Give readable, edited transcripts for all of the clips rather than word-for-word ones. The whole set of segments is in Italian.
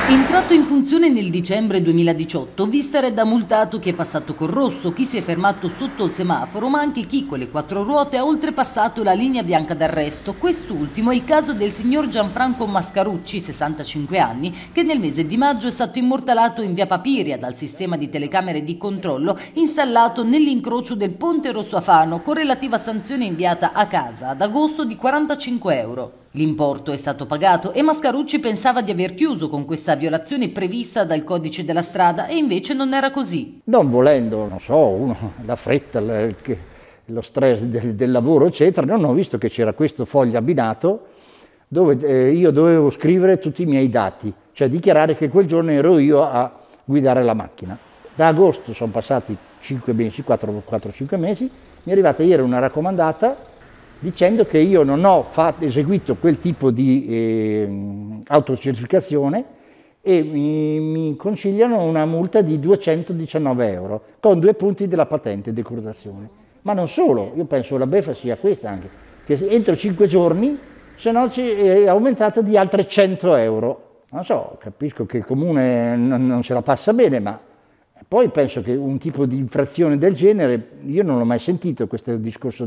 Entrato in funzione nel dicembre 2018, Vistar ha multato chi è passato col rosso, chi si è fermato sotto il semaforo, ma anche chi con le quattro ruote ha oltrepassato la linea bianca d'arresto. Quest'ultimo è il caso del signor Gianfranco Mascarucci, 65 anni, che nel mese di maggio è stato immortalato in via Papiria dal sistema di telecamere di controllo installato nell'incrocio del Ponte Rosso a Fano, con relativa sanzione inviata a casa ad agosto di 45 euro. L'importo è stato pagato e Mascarucci pensava di aver chiuso con questa violazione prevista dal codice della strada e invece non era così. Non volendo, non so, la fretta, lo stress del lavoro eccetera, non ho visto che c'era questo foglio abbinato dove io dovevo scrivere tutti i miei dati, cioè dichiarare che quel giorno ero io a guidare la macchina. Da agosto sono passati 5 mesi, 4-5 mesi, mi è arrivata ieri una raccomandata dicendo che io non ho eseguito quel tipo di autocertificazione e mi conciliano una multa di 219 euro con 2 punti della patente decurtazione. Ma non solo, io penso la beffa sia questa anche, che entro 5 giorni, se no è aumentata di altre 100 euro. Non so, capisco che il comune non se la passa bene, ma poi penso che un tipo di infrazione del genere, io non l'ho mai sentito, questo discorso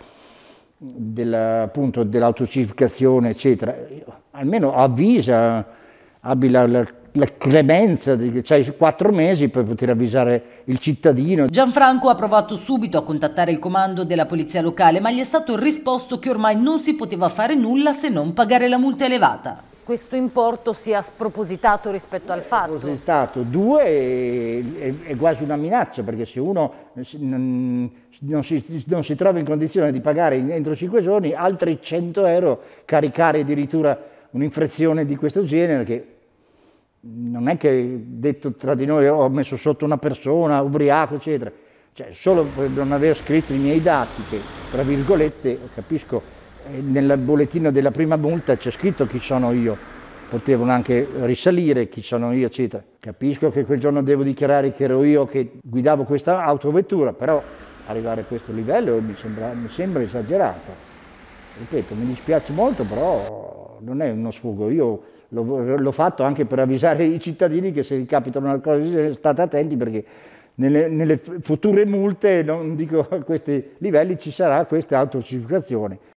dell'autocirficazione eccetera, almeno avvisa, abbi la clemenza, c'hai 4 mesi per poter avvisare il cittadino. Gianfranco ha provato subito a contattare il comando della polizia locale, ma gli è stato risposto che ormai non si poteva fare nulla se non pagare la multa elevata. Questo importo sia spropositato rispetto al fatto? Spropositato, 2 è quasi una minaccia, perché se uno non si trova in condizione di pagare entro 5 giorni, altri 100 euro, caricare addirittura un'infrazione di questo genere, che non è che detto tra di noi ho messo sotto una persona, ubriaco, eccetera. Cioè, solo per non aver scritto i miei dati, che tra virgolette, capisco, nel bollettino della prima multa c'è scritto chi sono io, potevano anche risalire chi sono io, eccetera. Capisco che quel giorno devo dichiarare che ero io che guidavo questa autovettura, però arrivare a questo livello mi sembra esagerato. Ripeto, mi dispiace molto, però non è uno sfogo. Io l'ho fatto anche per avvisare i cittadini che se capitano una cosa state attenti, perché nelle future multe, non dico a questi livelli, ci sarà questa autocertificazione.